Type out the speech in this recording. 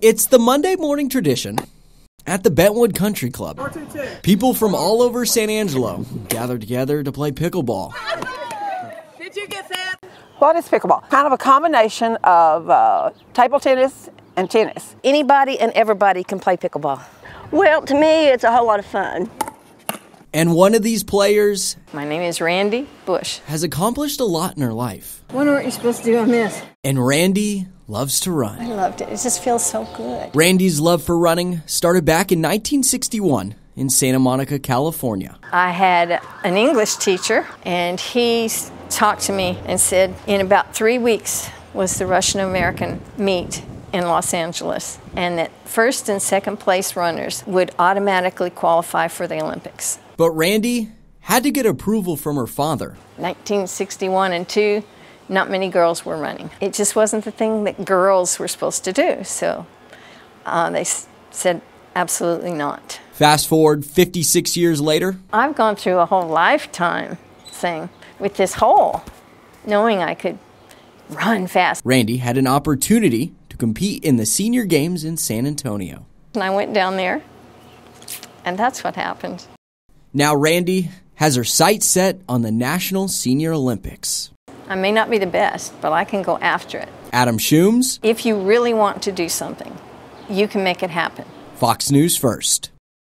It's the Monday morning tradition at the Bentwood Country Club. People from all over San Angelo gather together to play pickleball. Did you get that? What is pickleball? Kind of a combination of table tennis and tennis. Anybody and everybody can play pickleball. Well, to me, it's a whole lot of fun. And one of these players My name is Randy Bush. has accomplished a lot in her life. When weren't you supposed to do on this? And Randy loves to I run. loved it. It just feels so good. Randy's love for running started back in 1961 in Santa Monica, California. I had an English teacher, and he talked to me and said in about 3 weeks was the Russian-American meet in Los Angeles, and that first and second place runners would automatically qualify for the Olympics. But Randy had to get approval from her father. 1961 and 2, not many girls were running. It just wasn't the thing that girls were supposed to do, so they said absolutely not. Fast forward 56 years later, I've gone through a whole lifetime thing with this hole, knowing I could run fast. Randy had an opportunity to compete in the Senior Games in San Antonio. And I went down there, and that's what happened. Now Randy has her sights set on the National Senior Olympics. I may not be the best, but I can go after it. Adam Schoombs, If you really want to do something, you can make it happen. Fox News First.